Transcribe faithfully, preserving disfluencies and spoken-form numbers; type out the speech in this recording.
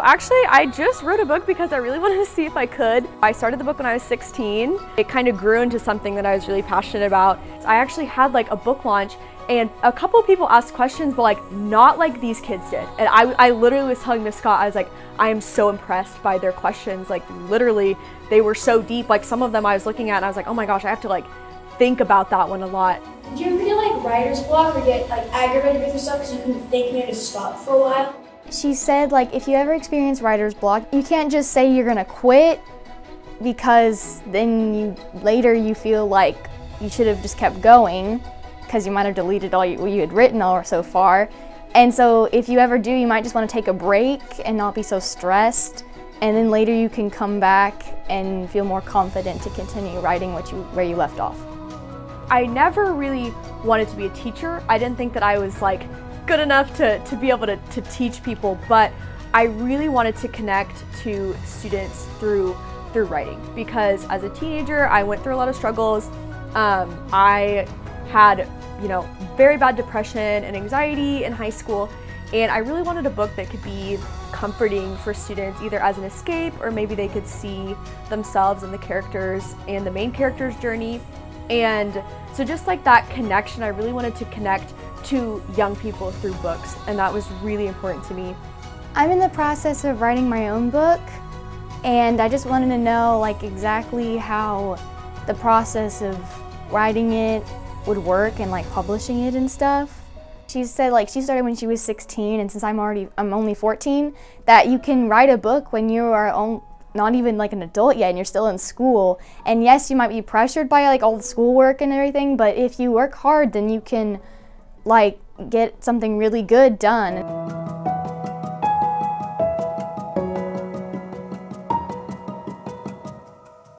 actually, I just wrote a book because I really wanted to see if I could. I started the book when I was sixteen. It kind of grew into something that I was really passionate about. I actually had like a book launch and a couple of people asked questions, but like not like these kids did. And I, I literally was telling Miss Scott, I was like, I am so impressed by their questions. Like literally, they were so deep. Like some of them I was looking at and I was like, oh my gosh, I have to like think about that one a lot. Do you ever get like writer's block or get like aggravated with yourself because you couldn't think and you had to stop for a while? She said, like, if you ever experience writer's block, you can't just say you're gonna quit because then you later you feel like you should have just kept going because you might have deleted all you, what you had written all so far. And so if you ever do, you might just want to take a break and not be so stressed, and then later you can come back and feel more confident to continue writing what you where you left off. I never really wanted to be a teacher. I didn't think that I was like good enough to, to be able to, to teach people, but I really wanted to connect to students through through writing because as a teenager I went through a lot of struggles. Um, I had, you know, very bad depression and anxiety in high school, and I really wanted a book that could be comforting for students, either as an escape or maybe they could see themselves in the characters and the main character's journey. And so just like that connection, I really wanted to connect to young people through books, and that was really important to me. I'm in the process of writing my own book, and I just wanted to know like exactly how the process of writing it would work and like publishing it and stuff. She said like she started when she was sixteen, and since I'm already I'm only fourteen, that you can write a book when you are on, not even like an adult yet and you're still in school. And yes, you might be pressured by like all the schoolwork and everything, but if you work hard, then you can like get something really good done.